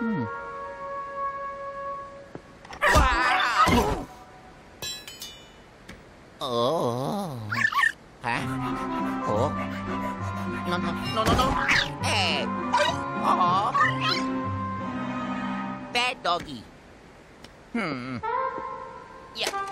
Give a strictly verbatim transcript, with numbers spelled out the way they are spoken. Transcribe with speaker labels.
Speaker 1: Hmm. Wow! Oh. Hả? Ủa? No, no, no, no, no. Hey! Oh. Bad doggy. Hmm. Yeah.